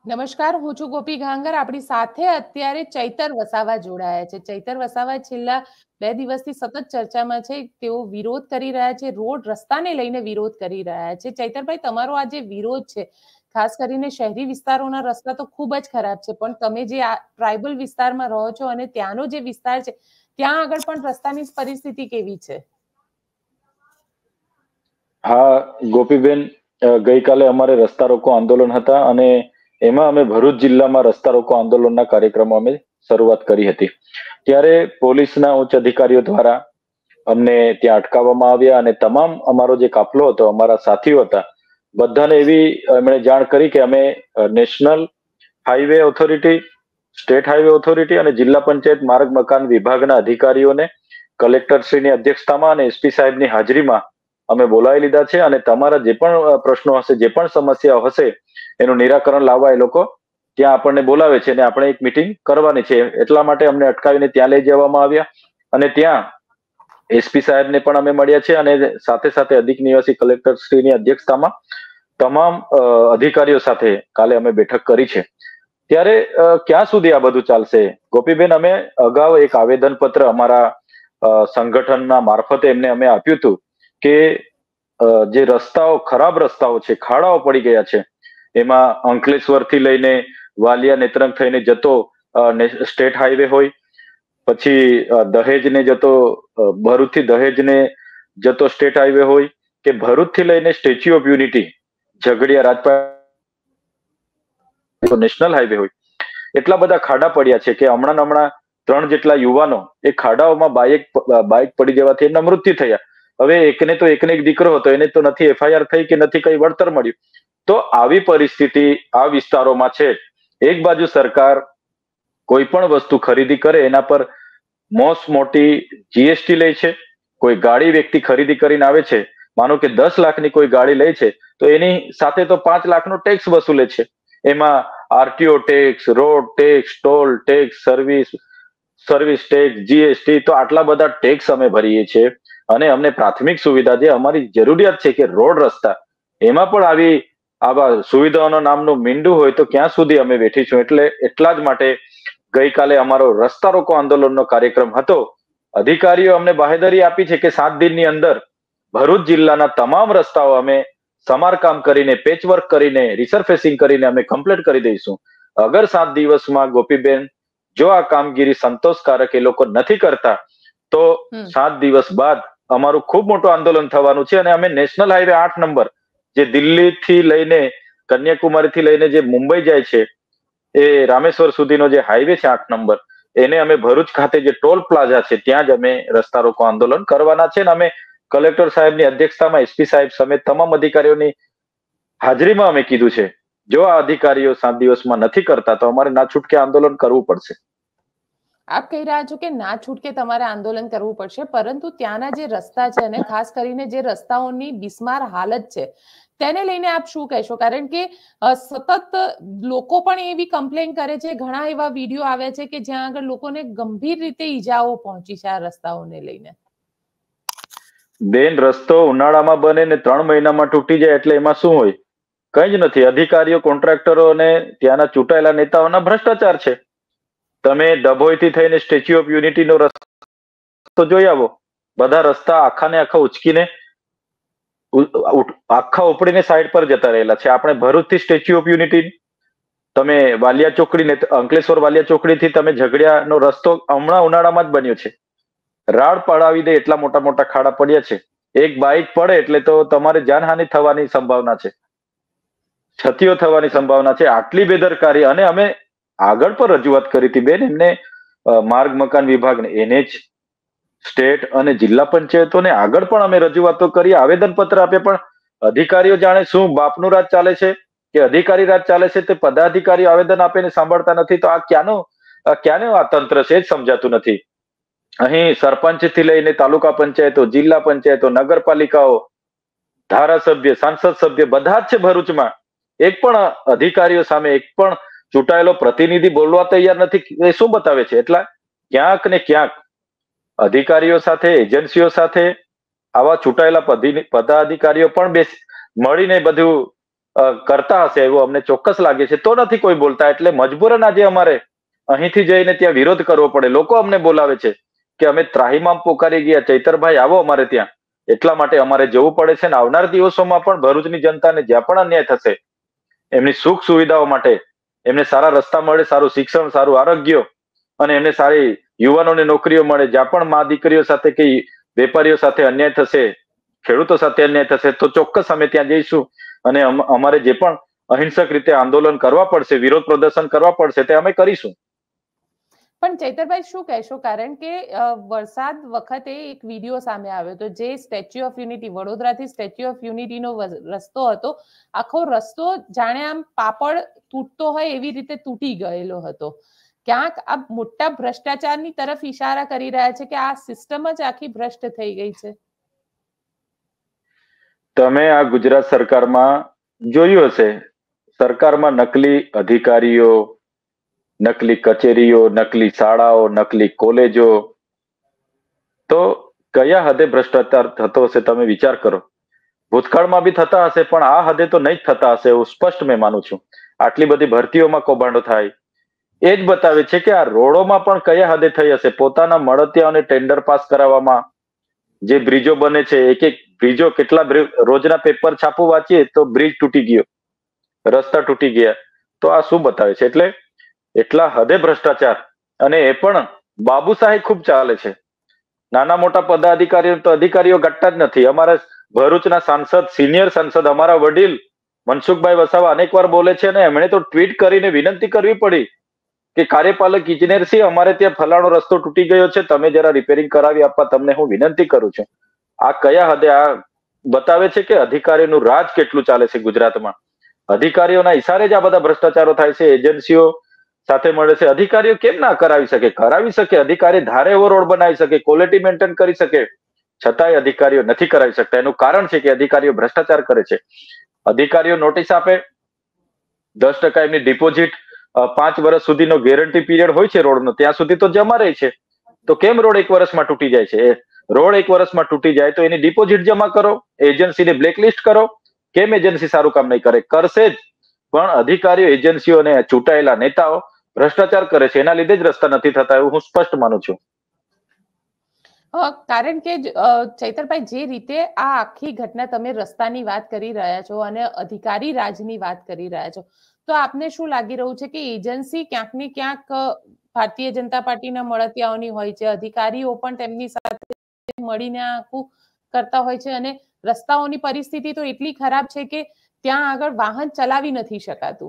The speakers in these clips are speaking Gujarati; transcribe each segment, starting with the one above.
નમસ્કાર, હું છું ગોપી ગાંગર. આપણી સાથે અત્યારે ચૈતર વસાવા જોડાયા છે. ચૈતર વસાવા છેલ્લા 2 દિવસથી સતત ચર્ચામાં છે. તેઓ વિરોધ કરી રહ્યા છે, રોડ રસ્તાને લઈને વિરોધ કરી રહ્યા છે. ચૈતરભાઈ, તમારો આ જે વિરોધ છે, ખાસ કરીને શહેરી વિસ્તારોના રસ્તા તો ખૂબ જ ખરાબ છે, પણ તમે જે આ ટ્રાઇબલ વિસ્તારમાં રહો છો અને ત્યાંનો જે વિસ્તાર છે, ત્યાં આગળ પણ રસ્તાની પરિસ્થિતિ કેવી છે? હા ગોપીબેન, ગઈકાલે અમારે રસ્તા રોકો આંદોલન હતા અને એમાં અમે ભરૂચ જિલ્લામાં રસ્તા રોકો આંદોલનના કાર્યક્રમો અમે શરૂઆત કરી હતી. ત્યારે પોલીસના ઉચ્ચ અધિકારીઓ દ્વારા અમને ત્યાં અટકાવવામાં આવ્યા અને તમામ અમારો જે કાફલો હતો, અમારા સાથીઓ હતા, બધાને એવી એમણે જાણ કરી કે અમે national highway authority, state highway authority અને જિલ્લા પંચાયત માર્ગ મકાન વિભાગના અધિકારીઓને કલેક્ટરશ્રીની અધ્યક્ષતામાં અને એસપી સાહેબની હાજરીમાં અમે બોલાવી લીધા છે અને તમારા જે પણ પ્રશ્નો હશે, જે પણ સમસ્યાઓ હશે, એનું નિરાકરણ લાવવા એ લોકો ત્યાં આપણને બોલાવે છે અને આપણે એક મિટિંગ કરવાની છે. એટલા માટે અમને અટકાવીને ત્યાં લઈ જવામાં આવ્યા અને ત્યાં એસપી સાહેબને પણ અમે મળ્યા છે અને સાથે સાથે અધિક નિવાસી કલેક્ટર શ્રીની અધ્યક્ષતામાં તમામ અધિકારીઓ સાથે કાલે અમે બેઠક કરી છે. ત્યારે ક્યાં સુધી આ બધું ચાલશે ગોપીબેન? અમે અગાઉ એક આવેદન પત્ર અમારા સંગઠનના મારફતે એમને અમે આપ્યું હતું કે જે રસ્તાઓ, ખરાબ રસ્તાઓ છે, ખાડાઓ પડી ગયા છે, એમાં અંકલેશ્વરથી લઈને વાલિયા નેત્રંગ થઈને જતો સ્ટેટ હાઈવે હોય, પછી દહેજને જતો, ભરૂચથી દહેજને જતો સ્ટેટ હાઈવે હોય, કે ભરૂચથી લઈને સ્ટેચ્યુ ઓફ યુનિટી ઝઘડિયા રાજપાટ નેશનલ હાઈવે હોય, એટલા બધા ખાડા પડ્યા છે કે હમણાં 3 જેટલા યુવાનો એ ખાડાઓમાં બાઇક પડી જવાથી એમના મૃત્યુ થયા. હવે એકને એક દીકરો હતો, એને તો નથી એફઆઈઆર થઈ કે નથી કઈ વળતર મળ્યું. તો આવી પરિસ્થિતિ આ વિસ્તારોમાં છે. એક બાજુ સરકાર કોઈ પણ વસ્તુ ખરીદી કરે એના પર મોસ્ટ મોટી જીએસટી લે છે. કોઈ ગાડી વ્યક્તિ ખરીદી કરીને આવે છે, માનો કે 10 લાખની કોઈ ગાડી લે છે, તો એની સાથે તો 5 લાખનો ટેક્સ વસૂલે છે. એમાં RTO tax, road tax, toll tax, service tax, GST, તો આટલા બધા ટેક્સ અમે ભરીએ છીએ અને અમને પ્રાથમિક સુવિધા જે અમારી જરૂરિયાત છે કે રોડ રસ્તા, એમાં પણ આવા સુવિધાઓનો નામનું મીંડું હોય તો ક્યાં સુધી અમે બેઠીશું. એટલે એટલા જ માટે ગઈકાલે અમારો રસ્તા રોકો આંદોલનનો કાર્યક્રમ હતો. અધિકારીઓ અમને બાહેધરી આપી છે કે 7 દિનની અંદર ભરૂચ જિલ્લાના તમામ રસ્તાઓ અમે સમારકામ કરીને, પેચવર્ક કરીને, રિસરફેસિંગ કરીને અમે કમ્પ્લીટ કરી દઈશું. અગર 7 દિવસમાં ગોપીબેન જો આ કામગીરી સંતોષકારક એ લોકો નથી કરતા તો 7 દિવસ બાદ અમારું ખૂબ મોટું આંદોલન થવાનું છે અને અમે નેશનલ હાઈવે 8 નંબર, જે દિલ્હીથી લઈને કન્યાકુમારીથી લઈને જે મુંબઈ જાય છે, એ રામેશ્વર સુધીનો જે હાઈવે છે 8 નંબર, એને અમે ભરૂચ ખાતે જે ટોલ પ્લાઝા છે ત્યાં જ અમે રસ્તા રોકો આંદોલન કરવાના છે. અને અમે કલેક્ટર સાહેબની અધ્યક્ષતામાં એસપી સાહેબ સમેત તમામ અધિકારીઓની હાજરીમાં અમે કીધું છે, જો આ અધિકારીઓ 7 દિવસમાં નથી કરતા તો અમારે ના છૂટકે આંદોલન કરવું પડશે. આપ કહી રહ્યા છો કે ના છૂટકે તમારે આંદોલન કરવું પડશે, પરંતુ ત્યાંના જે રસ્તા છે અને ખાસ કરીને જે રસ્તાઓની બિસ્માર હાલત છે તેને લઈને આપ શું કહેશો? કારણ કે સતત લોકો પણ એવી કમ્પ્લેન કરે છે, ઘણા એવા વિડીયો આવે છે કે જ્યાં આગળ લોકોને ગંભીર રીતે ઈજાઓ પહોંચી છે આ રસ્તાઓને લઈને. બેન, રસ્તો ઉનાળામાં બને ને 3 મહિનામાં તૂટી જાય એટલે એમાં શું હોય? કઈ જ નથી. અધિકારીઓ, કોન્ટ્રાક્ટરો અને ત્યાંના ચૂંટાયેલા નેતાઓના ભ્રષ્ટાચાર છે. તમે ડભોઈથી થઈને સ્ટેચ્યુ ઓફ યુનિટીનો રસ્તો જોઈ આવો, બધા રસ્તા આખાને આખા ઉચકીને આખા ઉપડીને સાઈડ પર જતા રહેલા છે. આપણે ભરૂચથી સ્ટેચ્યુ ઓફ યુનિટી, તમે વાલિયા ચોકડી, અંકલેશ્વર વાલિયા ચોકડીથી તમે ઝઘડિયાનો રસ્તો હમણાં ઉનાળામાં જ બન્યો છે. રાડ પડાવી દે એટલા મોટા મોટા ખાડા પડ્યા છે. એક બાઇક પડે એટલે તો તમારે જાનહાનિ થવાની સંભાવના છે, ક્ષતિઓ થવાની સંભાવના છે. આટલી બેદરકારી, અને અમે આગળ પર રજૂઆત કરી હતી બેન, એમને માર્ગ મકાન વિભાગને, એને જ સ્ટેટ અને જિલ્લા પંચાયતોને આગળ પણ અમે રજૂઆતો કરી, આવેદન પત્ર આપે, પણ અધિકારીઓ જાણે શું બાપનું રાજ ચાલે છે કે અધિકારી રાજ ચાલે છે. તે પદાધિકારીઓ આવેદન આપીને સાંભળતા નથી. તો આ ક્યાંનું આ તંત્ર છે, જ સમજાતું નથી. અહીં સરપંચ થી લઈને તાલુકા પંચાયતો, જિલ્લા પંચાયતો, નગરપાલિકાઓ, ધારાસભ્ય, સાંસદ સભ્ય બધા જ છે ભરૂચમાં. એક પણ અધિકારીઓ સામે એક પણ ચૂંટાયેલો પ્રતિનિધિ બોલવા તૈયાર નથી. એ શું બતાવે છે? એટલે ક્યાંક ને ક્યાંક અધિકારીઓ સાથે, એજન્સીઓ સાથે આવા ચૂંટાયેલા પદાધિકારીઓ પણ મળીને બધું કરતા હશે એવું અમને ચોક્કસ લાગે છે, તો નથી કોઈ બોલતા. એટલે મજબૂરન આજે અમારે અહીંથી જઈને ત્યાં વિરોધ કરવો પડે. લોકો અમને બોલાવે છે કે અમે ત્રાહિમામ પોકારી ગયા, ચૈતરભાઈ આવો અમારે ત્યાં. એટલા માટે અમારે જવું પડે છે. ને આવનાર દિવસોમાં પણ ભરૂચની જનતાને જ્યાં પણ અન્યાય થશે, એમની સુખ સુવિધાઓ માટે, એમને સારા રસ્તા મળે, સારું શિક્ષણ, સારું આરોગ્ય, અને એમને સારી યુવાનોને નોકરીઓ મળે. જ્યાં પણ મા દીકરીઓ સાથે કે વેપારીઓ સાથે અન્યાય થશે, ખેડૂતો સાથે અન્યાય થશે, તો ચોક્કસ અમે ત્યાં જઈશું. અને અમારે જે પણ અહિંસક રીતે આંદોલન કરવા પડશે, વિરોધ પ્રદર્શન કરવા પડશે, તે અમે કરીશું. પણ ચૈતરભાઈ શું કહેશો? કારણ કે વરસાદ વખતે એક વિડીયો સામે આવ્યો હતો, જે સ્ટેચ્યુ ઓફ યુનિટી, વડોદરાથી સ્ટેચ્યુ ઓફ યુનિટીનો રસ્તો હતો. આખો રસ્તો જાણે આમ પાપડ તૂટતો હોય એવી રીતે તૂટી ગયેલો હતો. ક્યાંક આ મોટા ભ્રષ્ટાચારની તરફ ઈશારા કરી રહ્યા છે કે આ સિસ્ટમ જ આખી ભ્રષ્ટ થઈ ગઈ છે. તમે આ ગુજરાત સરકારમાં જોયું હશે, સરકારમાં નકલી અધિકારીઓ, નકલી કચેરીઓ, નકલી શાળાઓ, નકલી કોલેજો, તો કયા હદે ભ્રષ્ટાચાર થતો હશે તમે વિચાર કરો. ભૂતકાળમાં બી થતા હશે, પણ આ હદે તો નહીં જ થતા હશે એવું સ્પષ્ટ મેં માનું છું. આટલી બધી ભરતીઓમાં કૌભાંડો થાય એ જ બતાવે છે કે આ રોડોમાં પણ કયા હદે થઈ હશે. પોતાના મળતિયાઓને ટેન્ડર પાસ કરાવવામાં, જે બ્રિજો બને છે, એક એક બ્રિજો, કેટલા રોજના પેપર છાપું વાંચીએ તો બ્રિજ તૂટી ગયો, રસ્તા તૂટી ગયા. તો આ શું બતાવે છે? એટલે એટલા હદે ભ્રષ્ટાચાર, અને એ પણ બાબુશાહી ખૂબ ચાલે છે. નાના મોટા પદાધિકારીઓ તો અધિકારીઓ ઘટતા જ નથી. અમારા ભરૂચના સાંસદ, સિનિયર સાંસદ, અમારા વડીલ મનસુખભાઈ વસાવા અનેકવાર બોલે છે, અને એમણે તો ટ્વીટ કરીને વિનંતી કરવી પડી કે કાર્યપાલક ઇજનેર છે, અમારે ત્યાં ફલાણો રસ્તો તૂટી ગયો છે, તમે જરા રિપેરિંગ કરાવી આપવા તમને હું વિનંતી કરું છું. આ કયા હદે આ બતાવે છે કે અધિકારીઓનું રાજ કેટલું ચાલે છે ગુજરાતમાં. અધિકારીઓના ઇશારે જ આ બધા ભ્રષ્ટાચારો થાય છે. એજન્સીઓ સાથે મળે છે. અધિકારીઓ કેમ ના કરાવી શકે? કરાવી શકે. અધિકારી ધારે એવો રોડ બનાવી શકે, ક્વોલિટી મેન્ટેન કરી શકે, છતાંય અધિકારીઓ નથી કરાવી શકતા. એનું કારણ છે કે અધિકારીઓ ભ્રષ્ટાચાર કરે છે. અધિકારીઓ નોટિસ આપે, 10% એમની ડિપોઝિટ, 5 વર્ષ સુધીનો ગેરંટી પીરિયડ હોય છે રોડનો, ત્યાં સુધી તો જમા રહે છે. તો કેમ રોડ 1 વર્ષમાં તૂટી જાય છે? રોડ 1 વર્ષમાં તૂટી જાય તો એની ડિપોઝિટ જમા કરો, એજન્સીને બ્લેકલિસ્ટ કરો. કેમ એજન્સી સારું કામ નહીં કરે? કરશે જ. પણ અધિકારીઓ, એજન્સીઓ અને ચૂંટાયેલા નેતાઓ ભ્રષ્ટાચાર કરે છે. એના લીધે જ રસ્તા નથી થતા એવું હું સ્પષ્ટ માનું છું. કારણ કે ચૈતરભાઈ, જે રીતે આ આખી ઘટના, તમે રસ્તાની વાત કરી રહ્યા છો અને અધિકારી રાજની વાત કરી રહ્યા છો, તો આપને શું લાગી રહ્યું છે કે એજન્સી ક્યાંક ને ક્યાંક ભારતીય જનતા પાર્ટીના મળતિયાઓની હોય છે, અધિકારીઓ પણ તેમની સાથે મળીને આખું કરતા હોય છે, અને રસ્તાઓની પરિસ્થિતિ તો એટલી ખરાબ છે કે ત્યાં આગળ વાહન ચલાવી નથી શકાતું?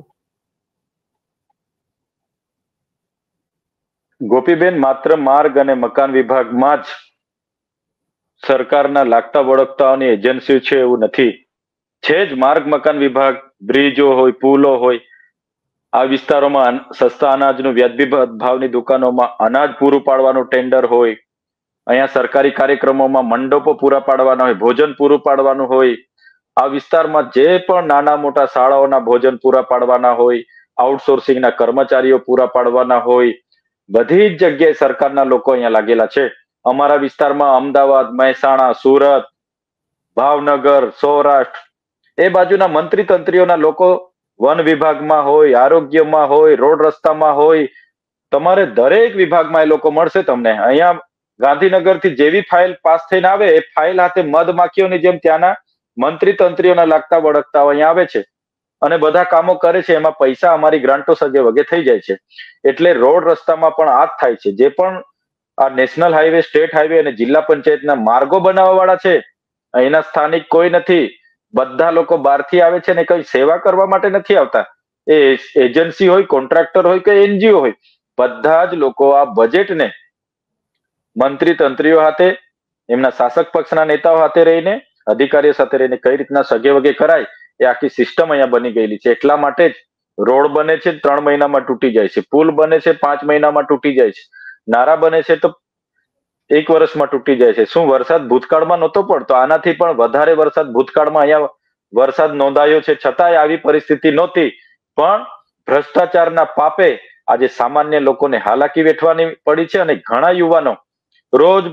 ગોપીબેન, માત્ર માર્ગ અને મકાન વિભાગમાં જ સરકારના લાગતા વળગતાઓની એજન્સીઓ છે એવું નથી. છે જ. માર્ગ મકાન વિભાગ, બ્રિજો હોય, પુલો હોય, આ વિસ્તારોમાં સસ્તા અનાજનું વ્યાજબી ભાવની દુકાનોમાં અનાજ પૂરું પાડવાનું ટેન્ડર હોય. અહીંયા સરકારી કાર્યક્રમોમાં મંડપો પૂરા પાડવાના હોય, ભોજન પૂરું પાડવાનું હોય. આ વિસ્તારમાં જે પણ નાના મોટા શાળાઓના ભોજન પૂરા પાડવાના હોય, આઉટસોર્સિંગના કર્મચારીઓ પૂરા પાડવાના હોય, બધી જ જગ્યાએ સરકારના લોકો અહીંયા લાગેલા છે. અમારા વિસ્તારમાં અમદાવાદ, મહેસાણા, સુરત, ભાવનગર, સૌરાષ્ટ્ર, એ બાજુના મંત્રી તંત્રીઓના લોકો વન વિભાગમાં હોય, આરોગ્યમાં હોય, રોડ રસ્તામાં હોય, તમારે દરેક વિભાગમાં એ લોકો મળશે તમને. અહીંયા ગાંધીનગરથી જેવી ફાઇલ પાસ થઈને આવે, એ ફાઇલ હાથે મધમાખીઓની જેમ ત્યાંના મંત્રી તંત્રીઓના લાગતા વળગતાઓ અહીંયા આવે છે અને બધા કામો કરે છે. એમાં પૈસા અમારી ગ્રાન્ટો સગે વગે થઈ જાય છે. એટલે રોડ રસ્તામાં પણ આ જ થાય છે. જે પણ આ નેશનલ હાઈવે, સ્ટેટ હાઈવે અને જિલ્લા પંચાયતના માર્ગો બનાવવા વાળા છે, અહીંના સ્થાનિક કોઈ નથી. બધા લોકો બહારથી આવે છે ને કઈ સેવા કરવા માટે નથી આવતા. એ એજન્સી હોય, કોન્ટ્રાક્ટર હોય કે એનજીઓ હોય, બધા જ લોકો આ બજેટને મંત્રી તંત્રીઓ હાથે, એમના શાસક પક્ષના નેતાઓ હાથે રહીને, અધિકારીઓ સાથે રહીને કઈ રીતના સગે વગે કરાય, એ આખી સિસ્ટમ અહીંયા બની ગયેલી છે. એટલા માટે જ રોડ બને છે 3 મહિનામાં તૂટી જાય છે, પુલ બને છે 5 મહિનામાં તૂટી જાય છે, નારા બને છે તો 1 વર્ષમાં તૂટી જાય છે. શું વરસાદ ભૂતકાળમાં નહોતો પડતો? આનાથી પણ વધારે વરસાદ ભૂતકાળમાં અહીંયા વરસાદ નોંધાયો છે, છતાંય આવી પરિસ્થિતિ નહોતી. પણ ભ્રષ્ટાચારના પાપે આજે સામાન્ય લોકોને હાલાકી વેઠવાની પડી છે, અને ઘણા યુવાનો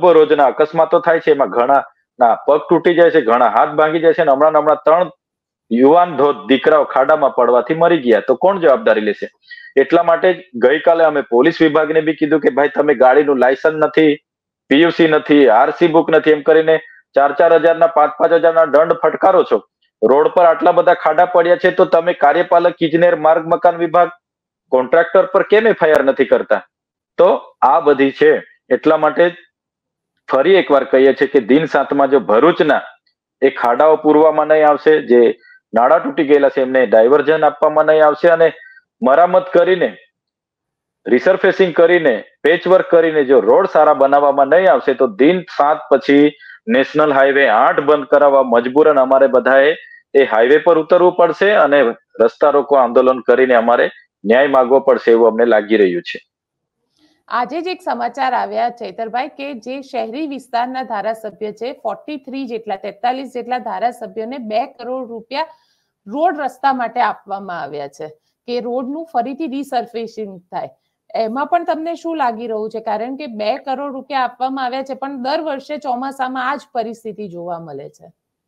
રોજના અકસ્માતો થાય છે. એમાં ઘણા ના પગ તૂટી જાય છે, ઘણા હાથ ભાંગી જાય છે, અને હમણાં 3 યુવાન ધોધ દીકરાઓ ખાડામાં પડવાથી મરી ગયા, તો કોણ જવાબદારી લેશે? એટલા માટે જ ગઈકાલે અમે પોલીસ વિભાગને બી કીધું કે ભાઈ તમે ગાડીનું લાયસન્સ નથી, પીયુસી નથી, આરસી બુક નથી, એમ કરીને 4,000 5,000 દંડ ફટકારો છો. રોડ પર આટલા બધા ખાડા પડ્યા છે તો તમે કાર્યપાલક ઇજનેર, માર્ગ મકાન વિભાગ, કોન્ટ્રાક્ટર પર કેમ એફઆઈઆર નથી કરતા? તો આ બધી છે. એટલા માટે ફરી એકવાર કહીએ છીએ કે દિન 7માં જો ભરૂચના એ ખાડાઓ પૂરવામાં નહીં આવશે, જે નાળા તૂટી ગયેલા છે એમને ડાયવર્ઝન આપવામાં નહીં આવશે, અને મરામત કરીને, રિસર્ફેસિંગ કરીને, પેચવર્ક કરીને જો રોડ સારા બનાવવામાં નહીં આવશે તો દિન 7 પછી નેશનલ હાઈવે 8 બંધ કરાવવા મજબૂરન અમારે બધાએ એ હાઈવે પર ઉતરવું પડશે અને રસ્તા રોકો આંદોલન કરીને અમારે ન્યાય માંગવો પડશે એવું અમને લાગી રહ્યું છે. આજે જ એક સમાચાર આવ્યા ચૈતરભાઈ કે જે શહેરી વિસ્તારના ધારાસભ્ય છે 43 જેટલા ધારાસભ્યોને 2 કરોડ રૂપિયા રોડ રસ્તા માટે આપવામાં આવ્યા છે કે રોડનું ફરીથી રિસર્ફેસિંગ થાય. એમાં પણ તમને શું લાગી રહ્યું છે? કારણ કે 2 કરોડ રૂપિયા આપવામાં આવ્યા છે પણ દર વર્ષે ચોમાસામાં આ જ પરિસ્થિતિ જોવા મળે છે.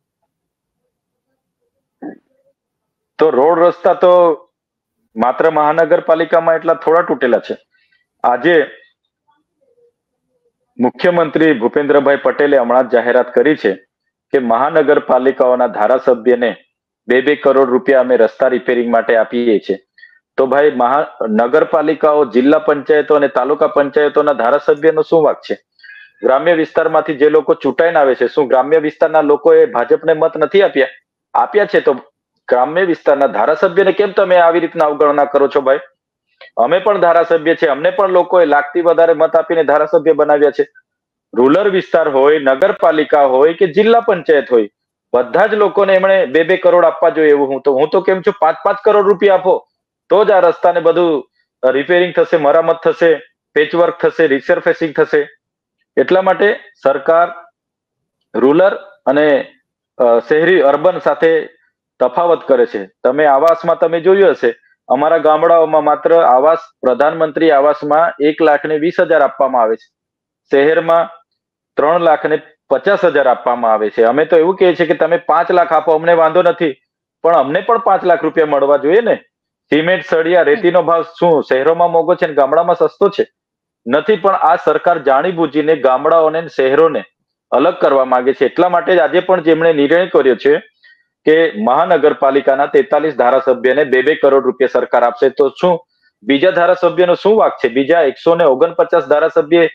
તો રોડ રસ્તા તો માત્ર મહાનગરપાલિકામાં એટલા થોડા તૂટેલા છે. આજે મુખ્યમંત્રી ભૂપેન્દ્રભાઈ પટેલે હમણાં જાહેરાત કરી છે કે મહાનગરપાલિકાઓના ધારાસભ્યને 2 કરોડ રૂપિયા અમે રસ્તા રિપેરિંગ માટે આપીએ છીએ. તો ભાઈ નગરપાલિકાઓ, જિલ્લા પંચાયતો અને તાલુકા પંચાયતોના ધારાસભ્યનો શું વાંક છે? ગ્રામ્ય વિસ્તારમાંથી જે લોકો ચૂંટાઈને આવે છે, શું ગ્રામ્ય વિસ્તારના લોકોએ ભાજપને મત નથી આપ્યા? આપ્યા છે. તો ગ્રામ્ય વિસ્તારના ધારાસભ્યને કેમ તમે આવી રીતના અવગણના કરો છો ભાઈ? અમે પણ ધારાસભ્ય છે, અમને પણ લોકોએ લાખથી વધારે મત આપીને ધારાસભ્ય બનાવ્યા છે. રૂરલ વિસ્તાર હોય, નગરપાલિકા હોય કે જિલ્લા પંચાયત હોય, બધા જ લોકોને એમણે 2 કરોડ આપવા જોઈએ એવું હું તો કેમ છું 5 કરોડ રૂપિયા આપો તો જ આ રસ્તાને બધું રિપેરિંગ થશે, મરામત થશે, પેચવર્ક થશે, રિસર્ફેસિંગ થશે. એટલા માટે સરકાર રૂરલ અને શહેરી અર્બન સાથે તફાવત કરે છે. તમે આવાસમાં તમે જોયું હશે, અમારા ગામડાઓમાં માત્ર આવાસ, પ્રધાનમંત્રી આવાસમાં 1,20,000 આપવામાં આવે છે. શહેરમાં 3,50,000 આપવામાં આવે છે. અમે તો એવું કહીએ છીએ કે તમે 5 લાખ આપો, અમને વાંધો નથી, પણ અમને પણ 5 લાખ રૂપિયા મળવા જોઈએ ને. સિમેન્ટ, સળિયા, રેતીનો ભાવ શું શહેરોમાં મોંઘો છે ને ગામડામાં સસ્તો છે? નથી. પણ આ સરકાર જાણીબૂજીને ગામડાઓને, શહેરોને અલગ કરવા માંગે છે. એટલા માટે જ આજે પણ જેમણે નિર્ણય કર્યો છે કે મહાનગરપાલિકાના 43 ધારાસભ્યને 2 કરોડ રૂપિયા સરકાર આપશે, તો શું બીજા ધારાસભ્યનો શું વાંક છે? બીજા 149 ધારાસભ્ય,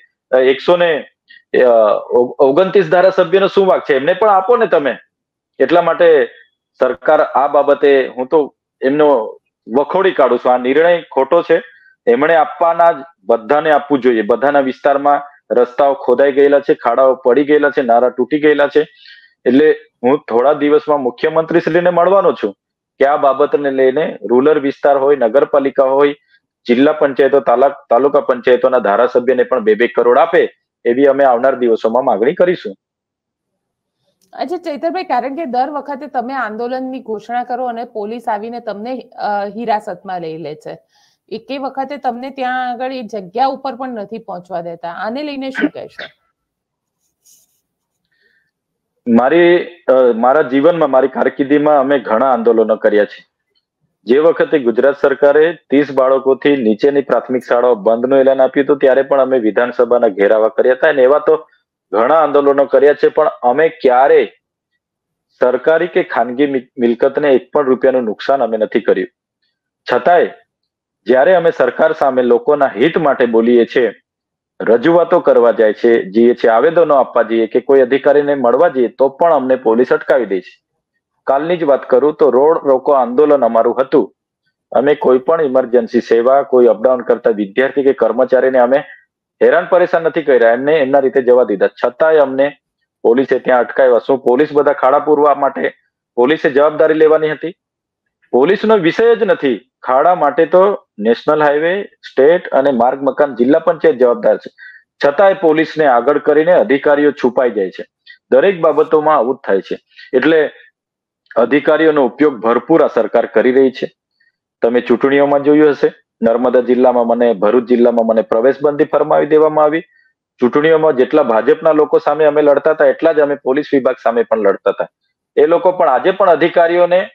129 ધારાસભ્યનો શું વાંક છે? એમને પણ આપો ને તમે. એટલા માટે સરકાર આ બાબતે હું તો એમનો વખોડી કાઢું છું. આ નિર્ણય ખોટો છે. એમણે આપવાના જ બધાને આપવું જોઈએ. બધાના વિસ્તારમાં રસ્તાઓ ખોદાઈ ગયેલા છે, ખાડાઓ પડી ગયેલા છે, નાળા તૂટી ગયેલા છે. એટલે હું થોડા દિવસમાં મુખ્યમંત્રી શ્રીને મળવાનો છું કે આ બાબતને લઈને રૂરલ વિસ્તાર હોય, નગરપાલિકા હોય, જિલ્લા પંચાયતો, તાલુકા પંચાયતોના ધારાસભ્યને પણ 2 કરોડ આપે એવી અમે આવનાર દિવસોમાં માંગણી કરીશું. અચ્છા ચૈતરભાઈ, કારણ કે દર વખતે તમે આંદોલનની ઘોષણા કરો અને પોલીસ આવીને તમને હિરાસતમાં લઈ લે છે. એકે વખતે તમને ત્યાં આગળ એ જગ્યા ઉપર પણ નથી પહોંચવા દેતા. આને લઈને શું કહેશો? મારા જીવનમાં, મારી કારકિર્દીમાં અમે ઘણા આંદોલનો કર્યા છે. જે વખતે ગુજરાત સરકારે 30 બાળકોથી નીચેની પ્રાથમિક શાળાઓ બંધનું એલાન આપ્યું હતું ત્યારે પણ અમે વિધાનસભાના ઘેરાવા કર્યા હતા અને એવા તો ઘણા આંદોલનો કર્યા છે. પણ અમે ક્યારે સરકારી કે ખાનગી મિલકતને 1 પણ રૂપિયાનું નુકસાન અમે નથી કર્યું. છતાંય જ્યારે અમે સરકાર સામે લોકોના હિત માટે બોલીએ છીએ, રજૂઆતો કરવા જાય છે, જઈએ છીએ, આવેદનો આપવા જઈએ કે કોઈ અધિકારીને મળવા જઈએ, તો પણ અમને પોલીસ અટકાવી દે છે. કાલની જ વાત કરું તો રોડ રોકો આંદોલન અમારું હતું. અમે કોઈ પણ ઇમરજન્સી સેવા, કોઈ અપડાઉન કરતા વિદ્યાર્થી કે કર્મચારીને અમે હેરાન પરેશાન નથી કર્યા, એમને એમના રીતે જવા દીધા. છતાંય અમને પોલીસે ત્યાં અટકાવ્યા. શું પોલીસ બધા ખાડા પૂરવા માટે પોલીસે જવાબદારી લેવાની હતી? પોલીસનો વિષય જ નથી. ખાડા માટે તો નેશનલ હાઈવે, સ્ટેટ અને માર્ગ મકાન જિલ્લા પંચાયત જવાબદાર છે. છતાંય પોલીસને આગળ કરીને અધિકારીઓ છુપાઈ જાય છે. દરેક બાબતોમાં આવું જ થાય છે. એટલે અધિકારીઓનો ઉપયોગ ભરપૂર આ સરકાર કરી રહી છે. તમે ચૂંટણીઓમાં જોયું હશે, નર્મદા જિલ્લામાં ભરૂચ જિલ્લામાં મને પ્રવેશબંધી ફરમાવી દેવામાં આવી. ચૂંટણીઓમાં જેટલા ભાજપના લોકો સામે અમે લડતા હતા એટલા જ અમે પોલીસ વિભાગ સામે પણ લડતા હતા. એ લોકો પણ આજે પણ અધિકારીઓને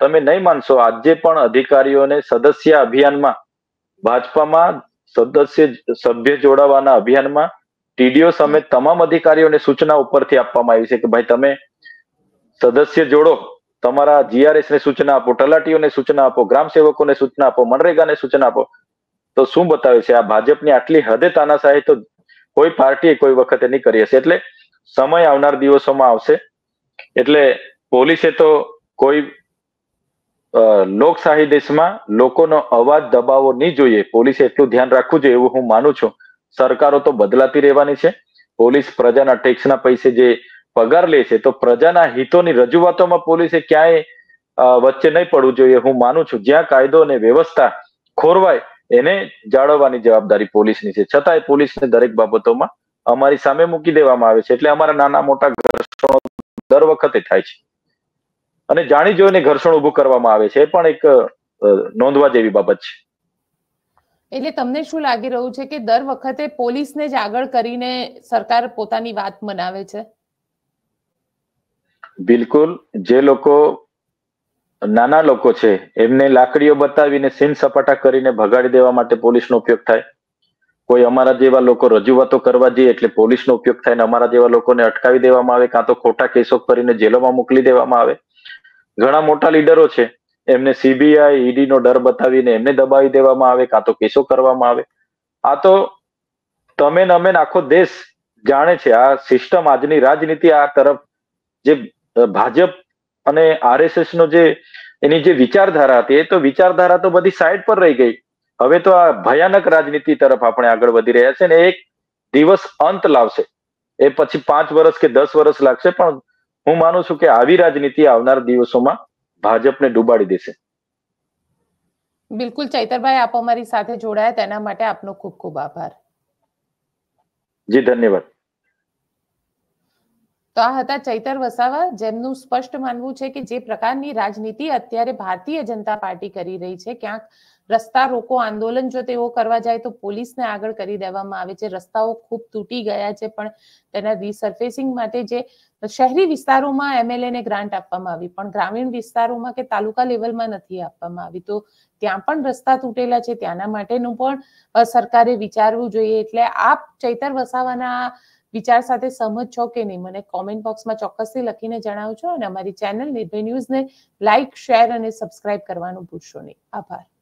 તમે નહીં માનશો, આજે પણ અધિકારીઓને સદસ્ય અભિયાનમાં, ભાજપામાં સભ્ય જોડાવાના અભિયાનમાં ટીડીઓ સમેત તમામ અધિકારીઓને સૂચના ઉપરથી આપવામાં આવી છે કે ભાઈ તમે સદસ્ય જોડો, તમારા જીઆરએસ ને સૂચના આપો, તલાટીઓને સૂચના આપો, ગ્રામ સેવકોને સૂચના આપો, મનરેગાને સૂચના આપો. તો શું બતાવે છે? આ ભાજપની આટલી હદે તાનાશાહી તો કોઈ પાર્ટીએ કોઈ વખતે નહીં કરી હશે. એટલે સમય આવનાર દિવસોમાં આવશે. એટલે પોલીસે તો કોઈ લોકશાહી દેશમાં લોકોનો અવાજ દબાવવો નહીં જોઈએ. પોલીસે એટલું ધ્યાન રાખવું જોઈએ એવું હું માનું છું. સરકારો તો બદલાતી રહેવાની છે. પોલીસ પ્રજાના ટેક્સના પૈસે જે પગાર લે છે, તો પ્રજાના હિતોની રજૂઆતોમાં પોલીસે ક્યાંય વચ્ચે નહીં પડવું જોઈએ હું માનું છું. જ્યાં કાયદો અને વ્યવસ્થા ખોરવાય એને જાળવવાની જવાબદારી પોલીસની છે. છતાંય પોલીસને દરેક બાબતોમાં અમારી સામે મૂકી દેવામાં આવે છે. એટલે અમારા નાના મોટા ઘર્ષણો દર વખતે થાય છે અને જાણી જોઈને ઘર્ષણ ઉભું કરવામાં આવે છે. એ પણ એક નોંધવા જેવી બાબત છે. એટલે તમને શું લાગી રહ્યું છે કે દર વખતે પોલીસને જ આગળ કરીને સરકાર પોતાની વાત મનાવે છે? બિલકુલ. જે લોકો નાના લોકો છે એમને લાકડીઓ બતાવીને સીન સપાટા કરીને ભગાડી દેવા માટે પોલીસનો ઉપયોગ થાય. કોઈ અમારા જેવા લોકો રજૂઆતો કરવા જઈએ એટલે પોલીસનો ઉપયોગ થાય ને અમારા જેવા લોકોને અટકાવી દેવામાં આવે, કાં તો ખોટા કેસો કરીને જેલોમાં મોકલી દેવામાં આવે. ઘણા મોટા લીડરો છે એમને સીબીઆઈ ઈડી નો ડર બતાવીને એમને દબાવી દેવામાં આવે, કાં તો કેસો કરવામાં આવે. આ તો તમે ને અમે આખો દેશ જાણે છે. આ સિસ્ટમ, આજની રાજનીતિ આ તરફ જે ભાજપ અને આરએસએસ નો જે એની જે વિચારધારા હતી, એ તો વિચારધારા તો બધી સાઈડ પર રહી ગઈ. હવે તો આ ભયાનક રાજનીતિ તરફ આપણે આગળ વધી રહ્યા છે ને એક દિવસ અંત લાવશે. એ પછી 5 વર્ષ કે 10 વર્ષ લાગશે, પણ હું માનું છું કે આવી રાજનીતિ આવનાર દિવસોમાં ભાજપને ડૂબાડી દેશે. બિલકુલ ચૈતરભાઈ, આપ અમારી સાથે જોડાયા તેના માટે આપનો ખૂબ ખૂબ આભાર. જી ધન્યવાદ. તો આ હતા ચૈતર વસાવા, જેમનું સ્પષ્ટ માનવું છે કે જે પ્રકારની રાજનીતિ અત્યારે ભારતીય જનતા પાર્ટી કરી રહી છે, ક્યાંક રસ્તા રોકો આંદોલન જો તેઓ કરવા જાય તો પોલીસને આગળ કરી દેવામાં આવે છે. રસ્તાઓ ખૂબ તૂટી ગયા છે, પણ તેના રીસર્ફેસિંગ માટે જે શહેરી વિસ્તારોમાં એમએલએ ને ગ્રાન્ટ આપવામાં આવી, પણ ગ્રામીણ વિસ્તારોમાં કે તાલુકા લેવલમાં નથી આપવામાં આવી. તો ત્યાં પણ રસ્તા તૂટેલા છે, ત્યાંના માટેનું પણ સરકારે વિચારવું જોઈએ. એટલે આપ ચૈતર વસાવાના વિચાર સાથે સહમત છો કે નહીં, મને કોમેન્ટ બોક્સમાં ચોક્કસથી લખીને જણાવજો અને અમારી ચેનલ નિર્ભય ન્યૂઝને લાઇક, શેર અને સબસ્ક્રાઇબ કરવાનું ભૂલશો નહીં. આભાર.